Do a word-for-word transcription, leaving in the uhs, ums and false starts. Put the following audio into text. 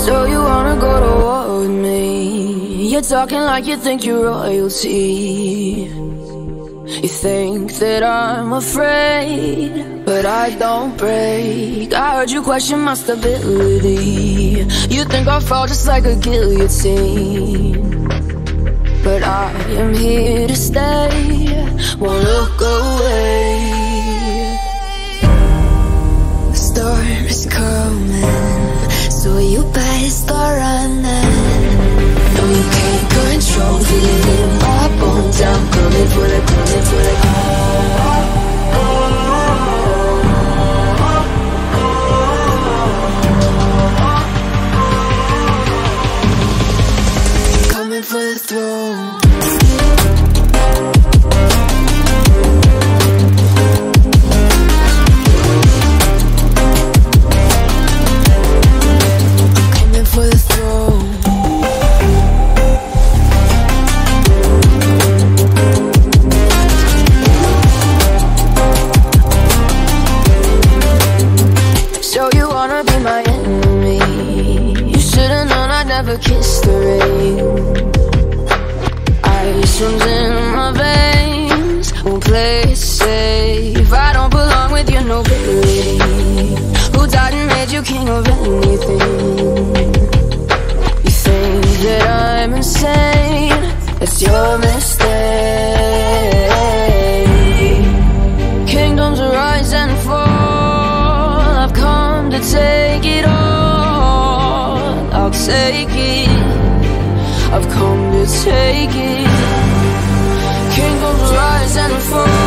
So you wanna go to war with me? You're talking like you think you're royalty. You think that I'm afraid, but I don't break. I heard you question my stability. You think I'll fall just like a guillotine, but I am here to stay, won't look away. The storm is coming, so you better start running. No, you can't control, feeling in my bones. I'm coming for the, coming for the coming for the throne. Never kissed the rain. Ice runs in my veins, won't play it safe. I don't belong with your nobility. Who died and made you king of anything? You think that I'm insane? It's your mistake. Kingdoms rise and fall, I've come to take it all. I'll take it, I've come to take it. Kingdoms rise and fall.